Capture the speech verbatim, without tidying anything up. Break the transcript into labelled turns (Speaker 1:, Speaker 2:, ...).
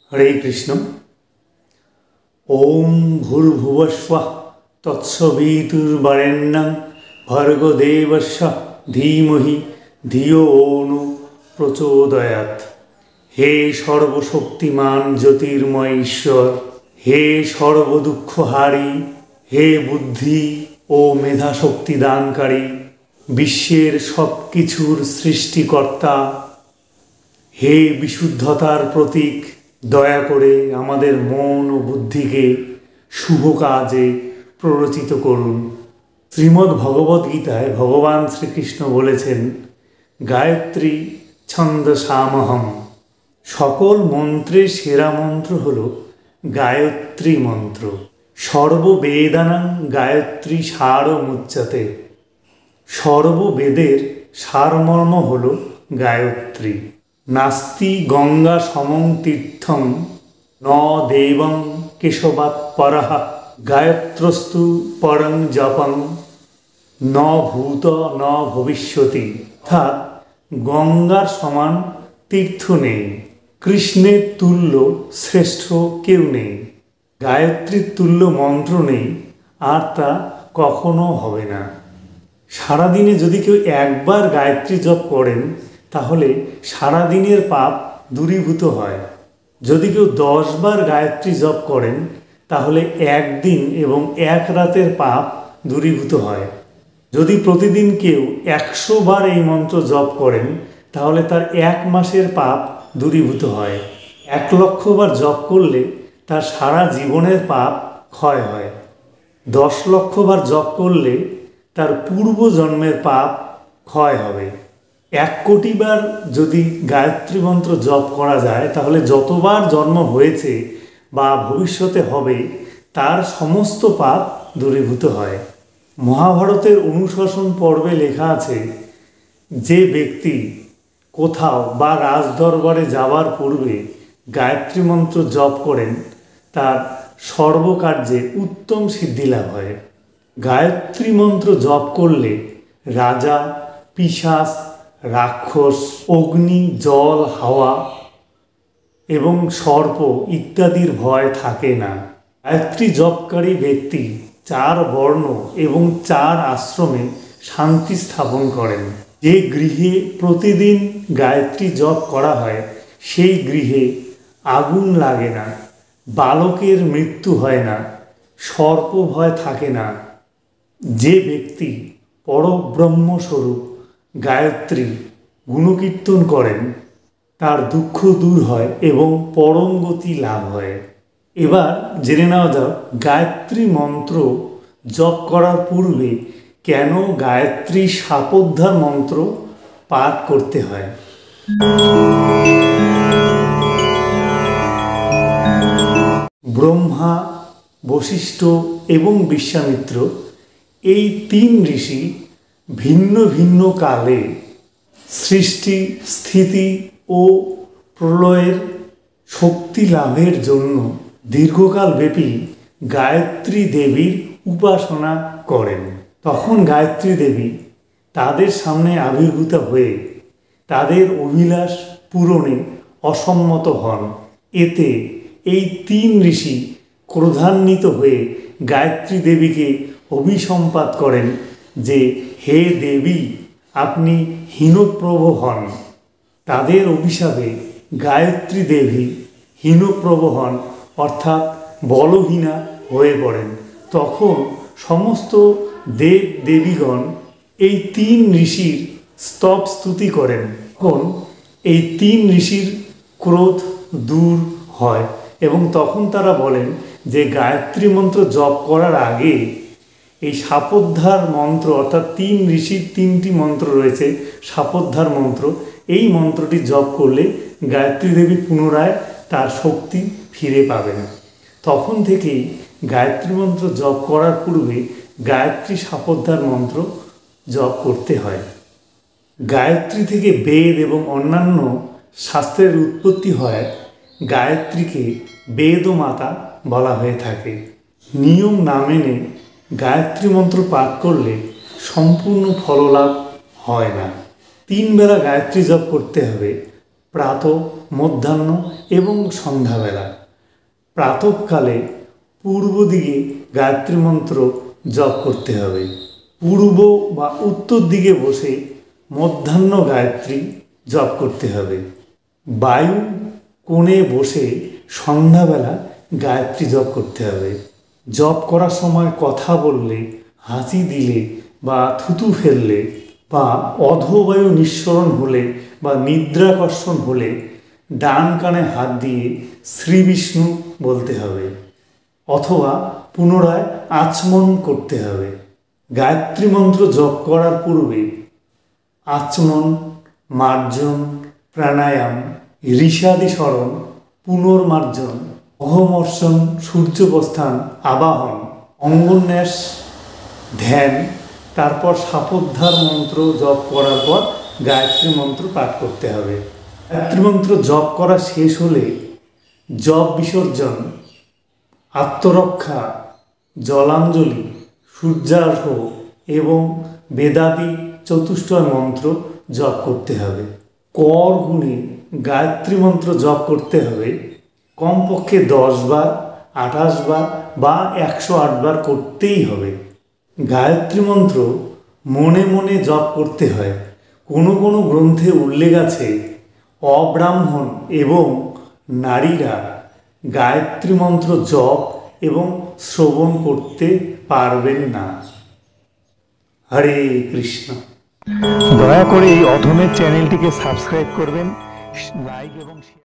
Speaker 1: हरे कृष्ण। ओम भूर्भुवस्वः तत्सवितुर्वरेण्यं भर्गो देवस्य धीमहि धियो न प्रचोदयात्। हे सर्वशक्तिमान ज्योतिर्मय ईश्वर, हे सर्वदुःखहारी, हे बुद्धि ओ मेधा शक्ति दानकारी, विश्वेर सबकिछुर सृष्टिकर्ता, हे विशुद्धतार प्रतीक, दया करे आमादेर मन और बुद्धि के शुभ काजे प्ररोचित करुन। श्रीमद् भगवद गीताय भगवान श्रीकृष्ण बोलेছেন गायत्री छंदसामहम। सकल मंत्रे सेरा मंत्र हलो गायत्री मंत्र। सर्ववेदानां गायत्री सारमुच्यते। सर्ववेदेर सारमर्म हलो गायत्री। नास्ति गंगा समं तीर्थं न देवं केशवात् परः, गायत्रस्तु परं जपं न भूत न भविष्यति। अर्थात गंगार समान तीर्थ नेই, कृष्णेर तुल्य श्रेष्ठ केउ नेই, गायत्रीर तुल्य मंत्र नेই, আর তা কখনো হবে না। সারা দিনে যদি কেউ একবার গায়ত্রী জপ করেন তাহলে সারা দিনের পাপ দূরীভূত হয়। যদি কেউ দশ বার গায়ত্রী জপ করেন তাহলে একদিন এবং এক রাতের পাপ দূরীভূত হয়। যদি প্রতিদিন কেউ একশো বার এই মন্ত্র জপ করেন তাহলে তার এক মাসের পাপ দূরীভূত হয়। এক লক্ষ বার জপ করলে তার সারা জীবনের পাপ ক্ষয় হয়। দশ লক্ষ বার জপ করলে তার পূর্ব জন্মের পাপ ক্ষয় হবে। এক কোটি বার যদি গায়ত্রী মন্ত্র জপ করা যায় তাহলে যতবার জন্ম হয়েছে বা ভবিষ্যতে হবে তার সমস্ত পাপ দূরীভূত হয়। মহাভারতের অনুশাসন পর্বে লেখা আছে, যে ব্যক্তি কোথাও বা রাজদরবারে যাওয়ার পূর্বে গায়ত্রী মন্ত্র জপ করেন তার সর্বকার্যে উত্তম সিদ্ধি লাভ হয়। গায়ত্রী মন্ত্র জপ করলে রাজা, পিশাচ, রাক্ষস, অগ্নি, জল, হাওয়া এবং সর্প ইত্যাদির ভয় থাকে না। গায়ত্রী জপকারী ব্যক্তি চার বর্ণ এবং চার আশ্রমে শান্তি স্থাপন করেন। যে গৃহে প্রতিদিন গায়ত্রী জপ করা হয় সেই গৃহে আগুন লাগে না, বালকের মৃত্যু হয় না, সর্প ভয় থাকে না। যে ব্যক্তি পরব্রহ্মস্বরূপ গায়ত্রী গুণকীর্তন করেন তার দুঃখ দূর হয় এবং পরম গতি লাভ হয়। এবার জেনে নেওয়া যাক গায়ত্রী মন্ত্র জপ করার পূর্বে কেন গায়ত্রী শাপোদ্ধার মন্ত্র পাঠ করতে হয়। ব্রহ্মা, বশিষ্ঠ এবং বিশ্বামিত্র এই তিন ঋষি ভিন্ন ভিন্ন কালে সৃষ্টি, স্থিতি ও প্রলয়ের শক্তি লাভের জন্য দীর্ঘকাল ব্যাপী গায়ত্রী দেবীর উপাসনা করেন। তখন গায়ত্রী দেবী তাদের সামনে আবির্ভূত হয়ে তাদের অভিলাষ পূরণে অসম্মত হন। এতে এই তিন ঋষি ক্রোধান্বিত হয়ে গায়ত্রী দেবীকে অভিসম্পাত করেন যে, হে দেবী, আপনি হীনপ্রভ হন। তাদের অভিশাপে গায়ত্রী দেবী হীনপ্রভ হন অর্থাৎ বলহীনা হয়ে পড়েন। তখন সমস্ত দেব দেবীগণ এই তিন ঋষির স্তব স্তুতি করেন। তখন এই তিন ঋষির ক্রোধ দূর হয় এবং তখন তারা বলেন যে গায়ত্রী মন্ত্র জপ করার আগে এই শাপোদ্ধার মন্ত্র অর্থাৎ তিন ঋষির তিনটি মন্ত্র রয়েছে শাপোদ্ধার মন্ত্র, এই মন্ত্রটি জপ করলে গায়ত্রী দেবী পুনরায় তার শক্তি ফিরে পাবেন। তখন থেকেই গায়ত্রী মন্ত্র জপ করার পূর্বে গায়ত্রী শাপোদ্ধার মন্ত্র জপ করতে হয়। গায়ত্রী থেকে বেদ এবং অন্যান্য শাস্ত্রের উৎপত্তি হয়। গায়ত্রীকে বেদ মাতা বলা হয়ে থাকে। নিয়ম না মেনে গায়ত্রী মন্ত্র পাঠ করলে সম্পূর্ণ ফললাভ হয় না। তিন বেলা গায়ত্রী জপ করতে হবে, প্রাতঃ, মধ্যাহ্ন এবং সন্ধ্যাবেলা। প্রাতঃকালে পূর্ব দিকে গায়ত্রী মন্ত্র জপ করতে হবে। পূর্ব বা উত্তর দিকে বসে মধ্যাহ্ন গায়ত্রী জপ করতে হবে। বায়ু কোণে বসে সন্ধ্যাবেলা গায়ত্রী জপ করতে হবে। জপ করার সময় কথা বললে, হাসি দিলে বা থুতু ফেললে বা অধোবায়ু নিঃসরণ হলে বা নিদ্রাকর্ষণ হলে ডান কানে হাত দিয়ে শ্রী বিষ্ণু বলতে হবে অথবা পুনরায় আচমন করতে হবে। গায়ত্রী মন্ত্র জপ করার পূর্বে আচমন, মার্জন, প্রাণায়াম, ঋষাদি স্মরণ, পুনর্মার্জন, অহমর্ষণ, সূর্যপ্রস্থান, আবাহন, অঙ্গন্যাস, ধ্যান, তারপর সাপোদ্ধার মন্ত্র জপ করার পর গায়ত্রী মন্ত্র পাঠ করতে হবে। গায়ত্রী মন্ত্র জপ করা শেষ হলে জপ বিসর্জন, আত্মরক্ষা, জলাঞ্জলি, সূর্যার্ঘ এবং বেদাদি চতুষ্টয় মন্ত্র জপ করতে হবে। কর গুণে গায়ত্রী মন্ত্র জপ করতে হবে কমপক্ষে দশ বার, আঠাশ বার বা একশো আট বার করতেই হবে। গায়ত্রী মন্ত্র মনে মনে জপ করতে হয়। কোনো কোনো গ্রন্থে উল্লেখ আছে অব্রাহ্মণ এবং নারীরা গায়ত্রী মন্ত্র জপ এবং শ্রবণ করতে পারবেন না। হরে কৃষ্ণ।
Speaker 2: দয়া করে এই অধমের চ্যানেলটিকে সাবস্ক্রাইব করবেন, লাইক এবং